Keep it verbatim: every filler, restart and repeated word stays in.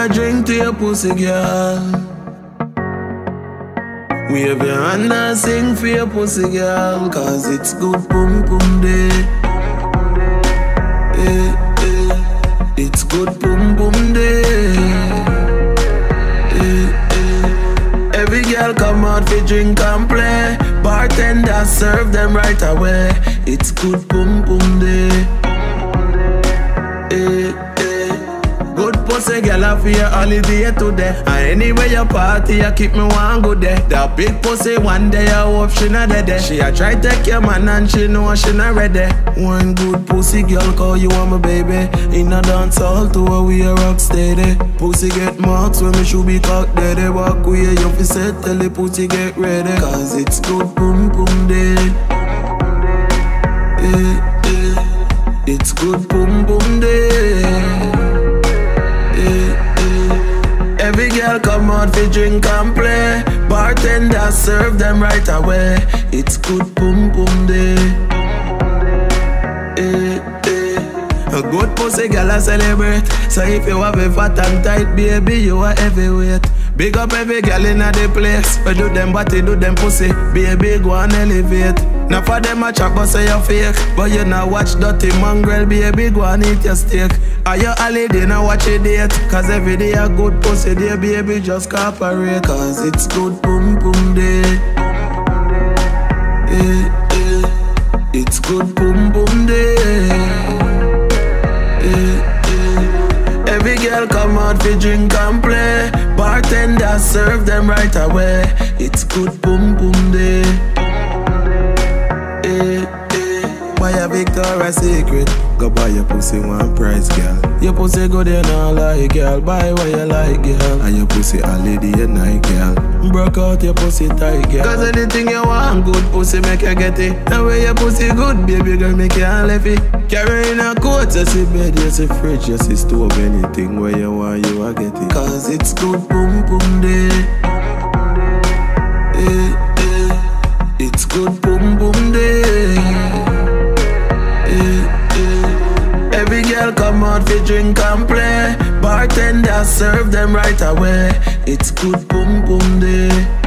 a drink to your pussy, girl. Wave your hand and sing for your pussy, girl. Cause it's good pum pum day. Eh, eh. It's good pum pum day. Eh, eh. Every girl come out for drink and play. Bartender serve them right away. It's good pum pum day. Eh, eh. Good pussy girl I for your holiday today. And anyway you party you keep me one good day. That big pussy one day I hope she not dead. She a try take your man and she know she not ready. One good pussy girl call you on my baby. In a dance hall to where we a rock steady. Pussy get marks when me should be cocked dead. Walk where you fi set tell the pussy get ready. Cause it's good pum pum day. Eh, eh. It's good pum pum day. Eh, eh. Every girl come out for drink and play. Bartender serve them right away. It's good pum pum day. Eh, eh. A good pussy girl I celebrate. So if you have a fat and tight baby, you are heavyweight. Big up every girl in the place. We do them body, do them pussy. Baby go and elevate. Now for them a chat but say you fake. But you now watch dirty mongrel. Baby go and eat your steak. Are you holiday now watch a date? Cause every day a good pussy day. Baby just cooperate. Cause it's good pum pum day. Eh, eh. It's good pum pum day. Eh, eh. Every girl come out for drink and play. Bartender serve them right away. It's good pum pum day. Eh, eh. Buy a Victoria's Secret. Go buy your pussy one price, girl. Your pussy good and all like, girl. Buy what you like, girl. And your pussy a lady at night, girl. Broke out your pussy tight, girl. Cause anything you want, good pussy make you get it. And when your pussy good, baby girl, make you left it. Carry in a coat, you see bed, you see fridge, you see stove. Anything where you want, you a get it. Cause it's good pum pum day. Eh, eh. It's good pum pum day. Eh, eh. Every girl come out for drink and play. Bartender serve them right away. It's good pum pum day.